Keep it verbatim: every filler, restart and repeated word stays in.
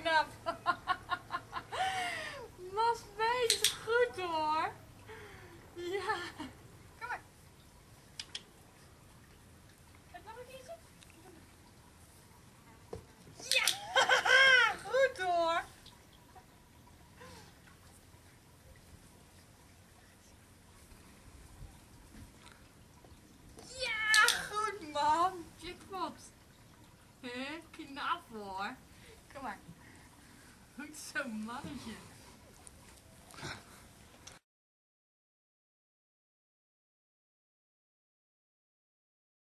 knap. Mas weet goed hoor. Ja. Kom maar. Heb nog een keertje? Ja. Goed hoor. Ja, goed man. Jackpot. Hé, knap hoor. Kom maar. Goed zo, mannetje.